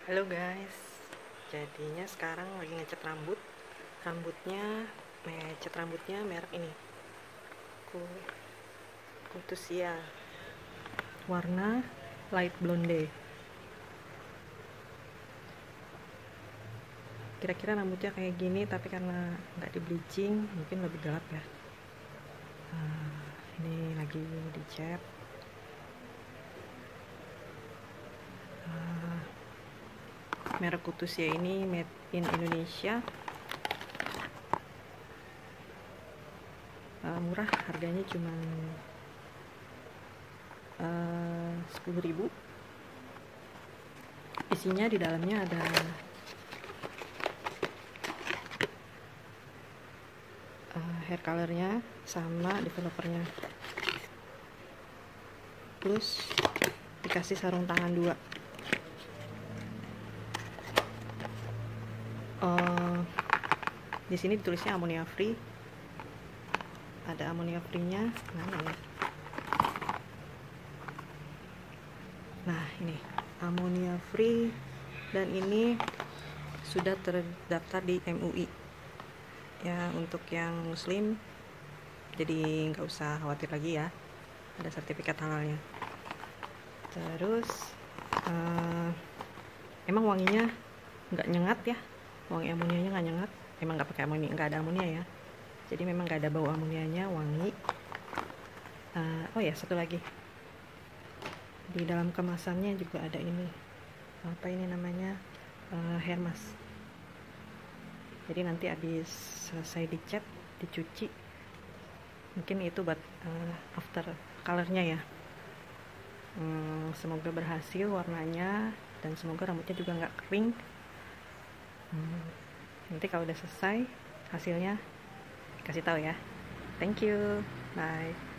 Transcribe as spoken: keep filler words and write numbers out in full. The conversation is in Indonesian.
Halo guys, jadinya sekarang lagi ngecat rambut. Rambutnya, ngecat rambutnya merek ini, Kutusia, warna light blonde. Kira-kira rambutnya kayak gini, tapi karena nggak di bleaching, mungkin lebih gelap ya. Nah, ini lagi dicat. Merek Kutusia ini made in Indonesia. Uh, murah, harganya cuma uh, sepuluh ribu. Isinya di dalamnya ada uh, hair colornya sama developernya, plus dikasih sarung tangan dua. Uh, di sini ditulisnya amonia free, ada amonia free-nya, mana ya? Nah, ini amonia free, dan ini sudah terdaftar di M U I ya. Untuk yang muslim jadi nggak usah khawatir lagi ya, ada sertifikat halalnya. Terus uh, emang wanginya nggak nyengat ya, wangi amonianya nggak nyengat, emang nggak pakai amonia, nggak ada amonia ya, jadi memang nggak ada bau amonianya, wangi. Uh, oh ya, satu lagi, di dalam kemasannya juga ada ini, apa ini namanya, uh, hair mask. Jadi nanti habis selesai dicat, dicuci, mungkin itu buat uh, after colornya ya. Hmm, semoga berhasil warnanya, dan semoga rambutnya juga nggak kering. Hmm, nanti kalau udah selesai hasilnya kasih tahu ya. Thank you, bye.